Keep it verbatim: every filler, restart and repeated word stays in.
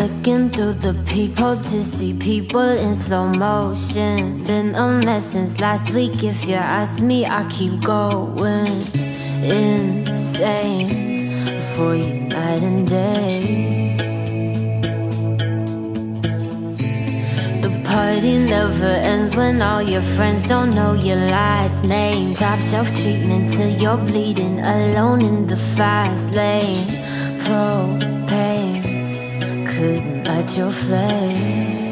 Looking through the peephole to see people in slow motion. Been a mess since last week. If you ask me, I keep going insane for you night and day. The party never ends when all your friends don't know your last name. Top shelf treatment till you're bleeding alone in the fast lane. Propane couldn't light your flame.